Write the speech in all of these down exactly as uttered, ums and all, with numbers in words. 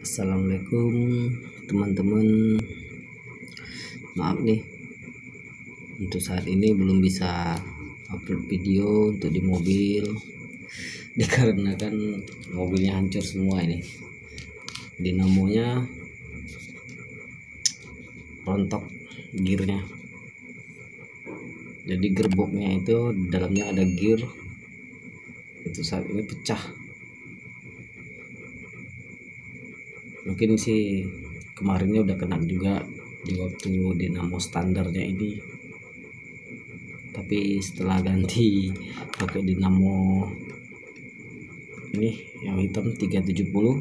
Assalamualaikum teman-teman, maaf nih untuk saat ini belum bisa upload video untuk di mobil dikarenakan mobilnya hancur semua. Ini dinamonya rontok gearnya, jadi gearboxnya itu di dalamnya ada gear itu saat ini pecah. Mungkin sih kemarinnya udah kena juga di waktu dinamo standarnya ini, tapi setelah ganti pakai dinamo ini yang hitam tiga tujuh nol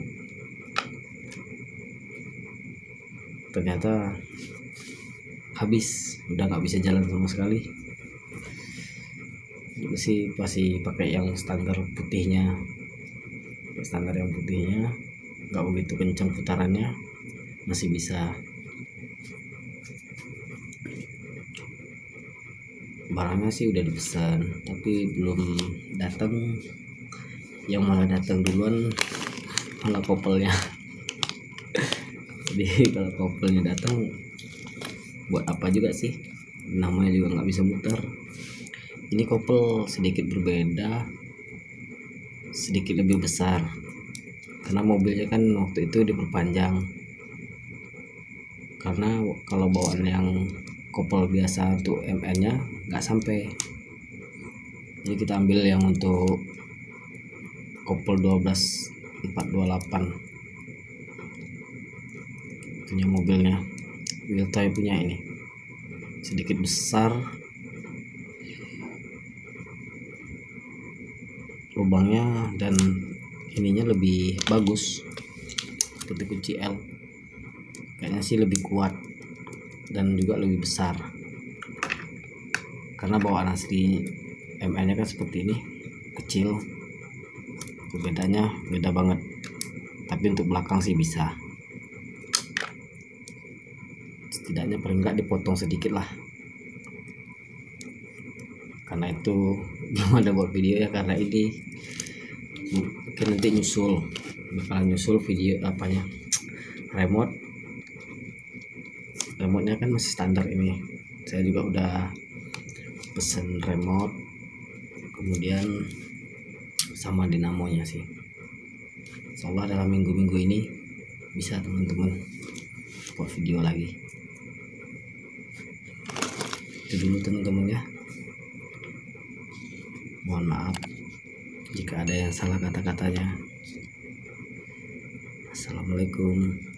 ternyata habis, udah nggak bisa jalan sama sekali. Dulu sih masih pakai yang standar putihnya, standar yang putihnya nggak begitu kencang putarannya, masih bisa. Barangnya sih udah dipesan tapi belum datang, yang malah datang duluan malah kopelnya. Jadi kalau kopelnya datang buat apa juga sih, namanya juga nggak bisa muter. Ini kopel sedikit berbeda, sedikit lebih besar karena mobilnya kan waktu itu diperpanjang. Karena kalau bawaan yang kopel biasa untuk M N nya nggak sampai, jadi kita ambil yang untuk kopel dua belas empat dua delapan punya mobilnya. Wheel tie punya ini sedikit besar, lubangnya dan ininya lebih bagus seperti kunci L, kayaknya sih lebih kuat dan juga lebih besar karena bawaan asli M N nya kan seperti ini, kecil. Bedanya beda banget, tapi untuk belakang sih bisa, setidaknya paling enggak dipotong sedikit lah. Karena itu belum ada buat video ya, karena ini mungkin nanti nyusul, bakalan nyusul video apanya, remote remote nya kan masih standar ini. Saya juga udah pesen remote, kemudian sama dinamonya sih. Insyaallah dalam minggu-minggu ini bisa teman-teman buat video lagi. Itu dulu teman-teman ya, mohon maaf jika ada yang salah kata-katanya. Assalamualaikum.